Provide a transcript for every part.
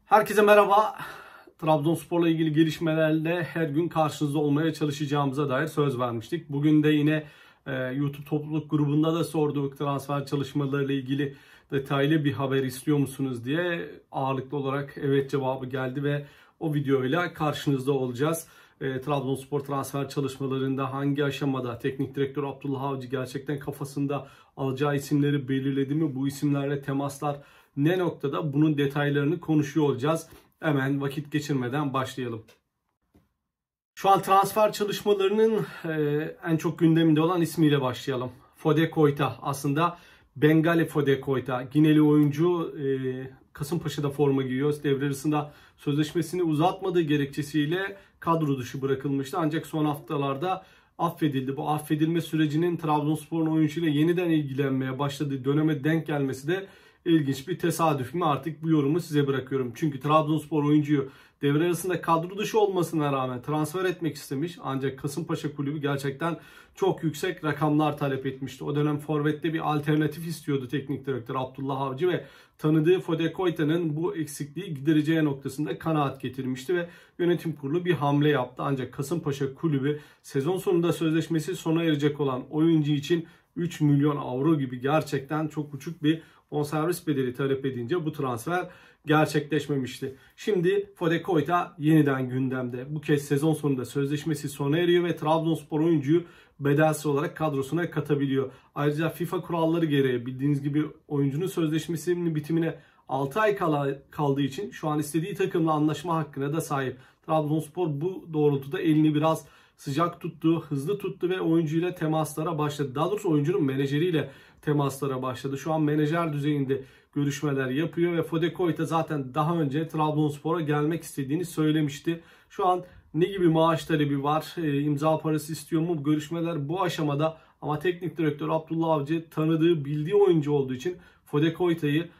Herkese merhaba. Trabzonspor'la ilgili gelişmelerle her gün karşınızda olmaya çalışacağımıza dair söz vermiştik. Bugün de yine YouTube topluluk grubunda da sorduk, transfer çalışmalarıyla ilgili detaylı bir haber istiyor musunuz diye ağırlıklı olarak evet cevabı geldi ve o videoyla karşınızda olacağız. Trabzonspor transfer çalışmalarında hangi aşamada teknik direktör Abdullah Avcı gerçekten kafasında alacağı isimleri belirledi mi? Bu isimlerle temaslar ne noktada? Bunun detaylarını konuşuyor olacağız. Hemen vakit geçirmeden başlayalım. Şu an transfer çalışmalarının en çok gündeminde olan ismiyle başlayalım. Fode Koyta, aslında Bengali Fode Koyta. Gineli oyuncu Kasımpaşa'da forma giyiyor. Devre arasında sözleşmesini uzatmadığı gerekçesiyle kadro dışı bırakılmıştı. Ancak son haftalarda affedildi. Bu affedilme sürecinin Trabzonspor'un oyuncuyla yeniden ilgilenmeye başladığı döneme denk gelmesi de ilginç bir tesadüf mü? Artık bu yorumu size bırakıyorum. Çünkü Trabzonspor oyuncuyu devre arasında kadro dışı olmasına rağmen transfer etmek istemiş. Ancak Kasımpaşa Kulübü gerçekten çok yüksek rakamlar talep etmişti. O dönem forvette bir alternatif istiyordu teknik direktör Abdullah Avcı ve tanıdığı Fode Koyta'nın bu eksikliği gidereceği noktasında kanaat getirmişti ve yönetim kurulu bir hamle yaptı. Ancak Kasımpaşa Kulübü sezon sonunda sözleşmesi sona erecek olan oyuncu için 3 milyon avro gibi gerçekten çok uçuk bir bonservis bedeli talep edince bu transfer gerçekleşmemişti. Şimdi Fode Koyta yeniden gündemde. Bu kez sezon sonunda sözleşmesi sona eriyor ve Trabzonspor oyuncuyu bedelsiz olarak kadrosuna katabiliyor. Ayrıca FIFA kuralları gereği bildiğiniz gibi oyuncunun sözleşmesinin bitimine 6 ay kaldığı için şu an istediği takımla anlaşma hakkına da sahip. Trabzonspor bu doğrultuda elini biraz sıcak tuttu, hızlı tuttu ve oyuncuyla temaslara başladı. Daha doğrusu oyuncunun menajeriyle temaslara başladı. Şu an menajer düzeyinde görüşmeler yapıyor ve Fode Koyta zaten daha önce Trabzonspor'a gelmek istediğini söylemişti. Şu an ne gibi maaş talebi var, imza parası istiyor mu? Görüşmeler bu aşamada ama teknik direktör Abdullah Avcı tanıdığı, bildiği oyuncu olduğu için Fode Koyta'yı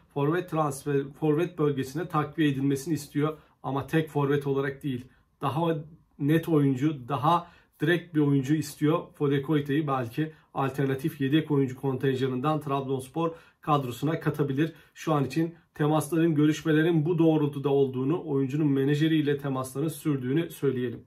forvet bölgesine takviye edilmesini istiyor. Ama tek forvet olarak değil, daha net oyuncu, daha direkt bir oyuncu istiyor. Fode Koyta'yı belki alternatif yedek oyuncu kontenjanından Trabzonspor kadrosuna katabilir. Şu an için temasların, görüşmelerin bu doğrultuda olduğunu, oyuncunun menajeriyle temasların sürdüğünü söyleyelim.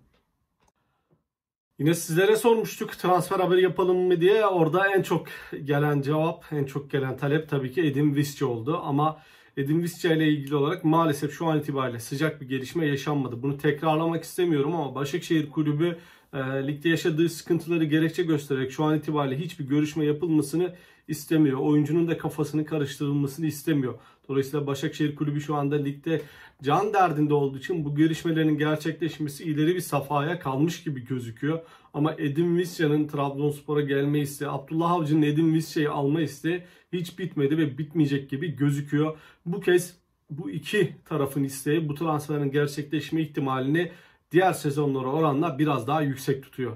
Yine sizlere sormuştuk transfer haberi yapalım mı diye. Orada en çok gelen cevap, en çok gelen talep tabii ki Edin Visca oldu. Ama Edin Visca ile ilgili olarak maalesef şu an itibariyle sıcak bir gelişme yaşanmadı. Bunu tekrarlamak istemiyorum ama Başakşehir Kulübü ligde yaşadığı sıkıntıları gerekçe göstererek şu an itibariyle hiçbir görüşme yapılmasını istemiyor. Oyuncunun da kafasını karıştırılmasını istemiyor. Dolayısıyla Başakşehir Kulübü şu anda ligde can derdinde olduğu için bu görüşmelerin gerçekleşmesi ileri bir safhaya kalmış gibi gözüküyor. Ama Edin Visca'nın Trabzonspor'a gelme isteği, Abdullah Avcı'nın Edin Visca'yı alma isteği hiç bitmedi ve bitmeyecek gibi gözüküyor. Bu kez bu iki tarafın isteği bu transferin gerçekleşme ihtimalini diğer sezonlara oranla biraz daha yüksek tutuyor.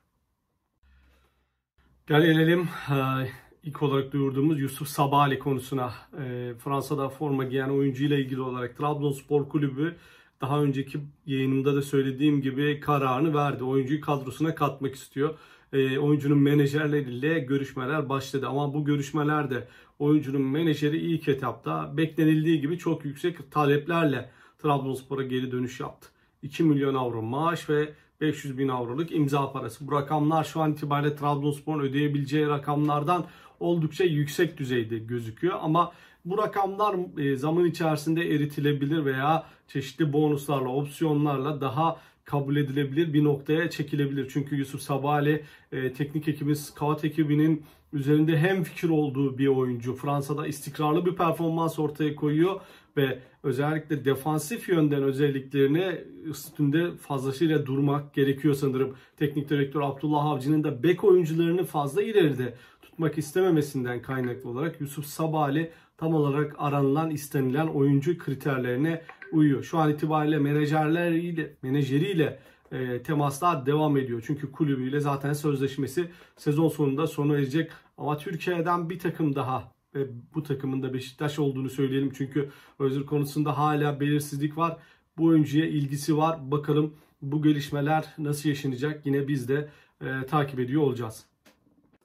Gelelim ilk olarak duyurduğumuz Yusuf Sabali konusuna. Fransa'da forma giyen oyuncuyla ilgili olarak Trabzonspor Kulübü daha önceki yayınımda da söylediğim gibi kararını verdi. Oyuncuyu kadrosuna katmak istiyor. Oyuncunun menajerleriyle görüşmeler başladı. Ama bu görüşmelerde oyuncunun menajeri ilk etapta beklenildiği gibi çok yüksek taleplerle Trabzonspor'a geri dönüş yaptı. 2 milyon avro maaş ve 500 bin avroluk imza parası. Bu rakamlar şu an itibariyle Trabzonspor'un ödeyebileceği rakamlardan oldukça yüksek düzeyde gözüküyor. Ama bu rakamlar zaman içerisinde eritilebilir veya çeşitli bonuslarla, opsiyonlarla daha kabul edilebilir bir noktaya çekilebilir. Çünkü Yusuf Sabali teknik ekibin, scout ekibinin üzerinde hemfikir olduğu bir oyuncu. Fransa'da istikrarlı bir performans ortaya koyuyor ve özellikle defansif yönden özelliklerini üstünde fazlasıyla durmak gerekiyor sanırım. Teknik direktör Abdullah Avcı'nın da bek oyuncularını fazla ileride tutmak istememesinden kaynaklı olarak Yusuf Sabali tam olarak aranılan, istenilen oyuncu kriterlerine uyuyor. Şu an itibariyle menajeriyle temaslar devam ediyor. Çünkü kulübüyle zaten sözleşmesi sezon sonunda sona erecek. Ama Türkiye'den bir takım daha ve bu takımın da Beşiktaş olduğunu söyleyelim. Çünkü Özür konusunda hala belirsizlik var. Bu oyuncuya ilgisi var. Bakalım bu gelişmeler nasıl yaşanacak? Yine biz de takip ediyor olacağız.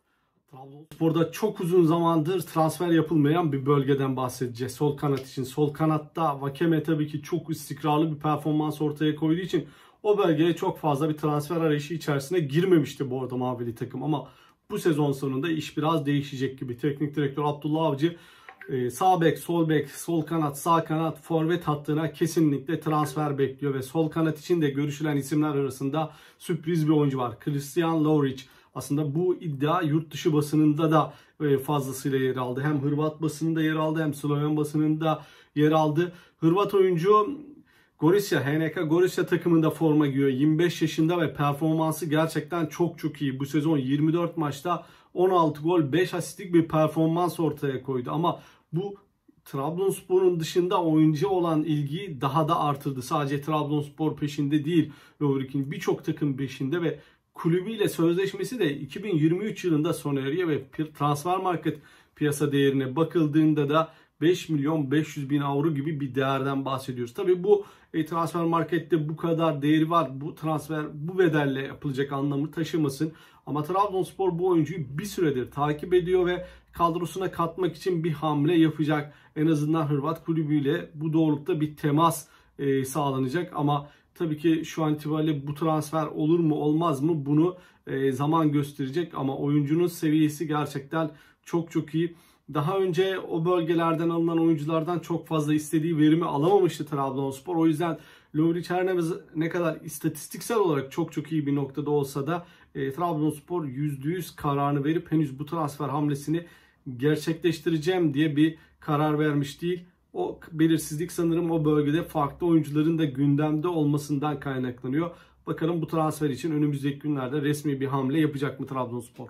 Trabzonspor'da çok uzun zamandır transfer yapılmayan bir bölgeden bahsedeceğiz. Sol kanat için. Sol kanatta Vakeme tabii ki çok istikrarlı bir performans ortaya koyduğu için o bölgeye çok fazla bir transfer arayışı içerisine girmemişti bu arada mavili takım. Ama bu sezon sonunda iş biraz değişecek gibi. Teknik direktör Abdullah Avcı sağ bek, sol bek, sol kanat, sağ kanat, forvet hattına kesinlikle transfer bekliyor ve sol kanat için de görüşülen isimler arasında sürpriz bir oyuncu var. Christian Lovric. Aslında bu iddia yurt dışı basınında da fazlasıyla yer aldı. Hem Hırvat basınında yer aldı hem Sloven basınında yer aldı. Hırvat oyuncu Gorisya, HNK Gorisya takımında forma giyiyor. 25 yaşında ve performansı gerçekten çok iyi. Bu sezon 24 maçta 16 gol, 5 asistlik bir performans ortaya koydu. Ama bu Trabzonspor'un dışında oyuncu olan ilgiyi daha da artırdı. Sadece Trabzonspor peşinde değil. Lovric'in birçok takım peşinde ve kulübüyle sözleşmesi de 2023 yılında sona eriyor ve Transfermarkt piyasa değerine bakıldığında da 5 milyon 500 bin avro gibi bir değerden bahsediyoruz. Tabii bu Transfermarkt'te bu kadar değeri var. Bu transfer bu bedelle yapılacak anlamı taşımasın. Ama Trabzonspor bu oyuncuyu bir süredir takip ediyor ve kadrosuna katmak için bir hamle yapacak. En azından Hırvat kulübüyle bu doğrultuda bir temas sağlanacak. Ama tabii ki şu an itibariyle bu transfer olur mu olmaz mı bunu zaman gösterecek. Ama oyuncunun seviyesi gerçekten çok iyi. Daha önce o bölgelerden alınan oyunculardan çok fazla istediği verimi alamamıştı Trabzonspor. O yüzden Lovric her ne kadar istatistiksel olarak çok iyi bir noktada olsa da Trabzonspor %100 kararını verip henüz bu transfer hamlesini gerçekleştireceğim diye bir karar vermiş değil. O belirsizlik sanırım o bölgede farklı oyuncuların da gündemde olmasından kaynaklanıyor. Bakalım bu transfer için önümüzdeki günlerde resmi bir hamle yapacak mı Trabzonspor?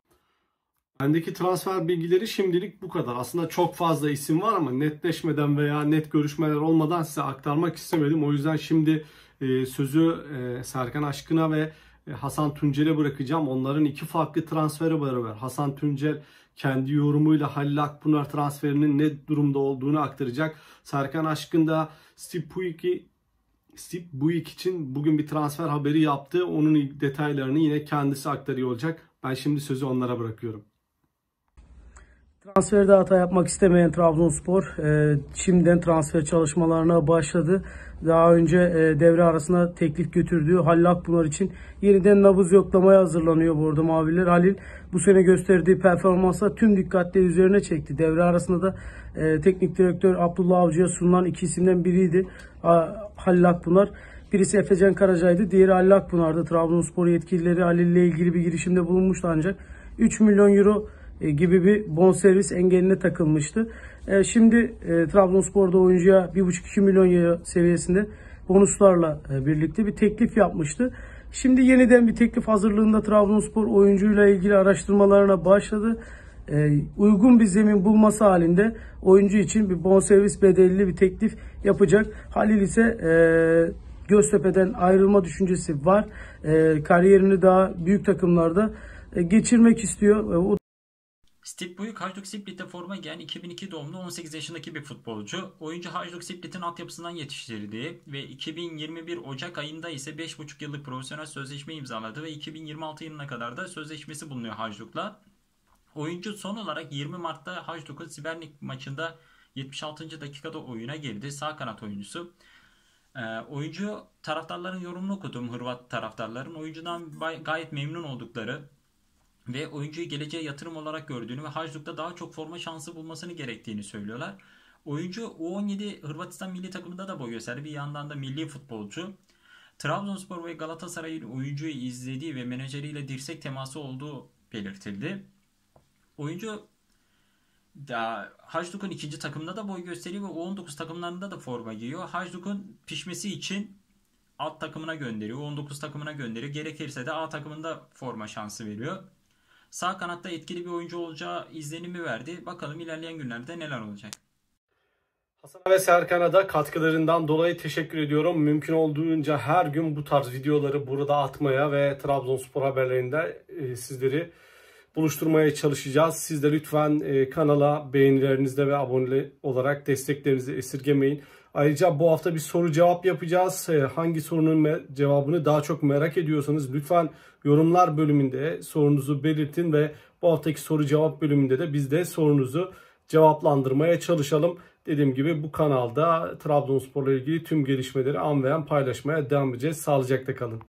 Bendeki transfer bilgileri şimdilik bu kadar. Aslında çok fazla isim var ama netleşmeden veya net görüşmeler olmadan size aktarmak istemedim. O yüzden şimdi sözü Serkan Aşkın'a ve Hasan Tuncer'e bırakacağım. Onların iki farklı transferi var. Hasan Tuncer kendi yorumuyla Halil Akpınar transferinin ne durumda olduğunu aktaracak. Serkan Aşkın da Steve Buik için bugün bir transfer haberi yaptı. Onun detaylarını yine kendisi aktarıyor olacak. Ben şimdi sözü onlara bırakıyorum. Transferde hata yapmak istemeyen Trabzonspor şimdiden transfer çalışmalarına başladı. Daha önce devre arasında teklif götürdüğü Halil Akpınar için yeniden nabız yoklamaya hazırlanıyor bu arada maviler. Halil bu sene gösterdiği performansla tüm dikkatleri üzerine çekti. Devre arasında da teknik direktör Abdullah Avcı'ya sunulan iki isimden biriydi Halil Akpınar. Birisi Efecan Karaca'ydı, diğeri Halil Akpınar'dı. Trabzonspor yetkilileri Halil ile ilgili bir girişimde bulunmuştu ancak 3 milyon euro gibi bir bonservis engeline takılmıştı. Şimdi Trabzonspor'da oyuncuya 1,5-2 milyon euro seviyesinde bonuslarla birlikte bir teklif yapmıştı. Şimdi yeniden bir teklif hazırlığında Trabzonspor oyuncuyla ilgili araştırmalarına başladı. Uygun bir zemin bulması halinde oyuncu için bir bonservis bedelli bir teklif yapacak. Halil ise Göztepe'den ayrılma düşüncesi var. Kariyerini daha büyük takımlarda geçirmek istiyor. Steve Buik, Hajduk Split'te forma giyen 2002 doğumlu 18 yaşındaki bir futbolcu. Oyuncu Hajduk Split'in altyapısından yetiştirildiği ve 2021 Ocak ayında ise 5,5 yıllık profesyonel sözleşme imzaladı ve 2026 yılına kadar da sözleşmesi bulunuyor Hajduk'la. Oyuncu son olarak 20 Mart'ta Hajduk'un Sibernik maçında 76. dakikada oyuna girdi. Sağ kanat oyuncusu. Oyuncu taraftarların yorumunu okudum, Hırvat taraftarların. Oyuncudan gayet memnun oldukları ve oyuncuyu geleceğe yatırım olarak gördüğünü ve Hajduk'ta daha çok forma şansı bulmasını gerektiğini söylüyorlar. Oyuncu U17 Hırvatistan milli takımında da boy gösterdi. Bir yandan da milli futbolcu. Trabzonspor ve Galatasaray'ın oyuncuyu izlediği ve menajeriyle dirsek teması olduğu belirtildi. Oyuncu Hajduk'un ikinci takımında da boy gösteriyor ve U19 takımlarında da forma giyiyor. Hajduk'un pişmesi için alt takımına gönderiyor, U19 takımına gönderiyor. Gerekirse de A takımında forma şansı veriyor. Sağ kanatta etkili bir oyuncu olacağı izlenimi verdi. Bakalım ilerleyen günlerde neler olacak. Hasan ve Serkan'a da katkılarından dolayı teşekkür ediyorum. Mümkün olduğunca her gün bu tarz videoları burada atmaya ve Trabzonspor haberlerinde sizleri buluşturmaya çalışacağız. Siz de lütfen kanala beğenilerinizle ve abone olarak desteklerinizi esirgemeyin. Ayrıca bu hafta bir soru cevap yapacağız. Hangi sorunun cevabını daha çok merak ediyorsanız lütfen yorumlar bölümünde sorunuzu belirtin ve Bu haftaki soru cevap bölümünde de biz de sorunuzu cevaplandırmaya çalışalım. Dediğim gibi bu kanalda Trabzonspor'la ilgili tüm gelişmeleri an ve an paylaşmaya devam edeceğiz. Sağlıcakla kalın.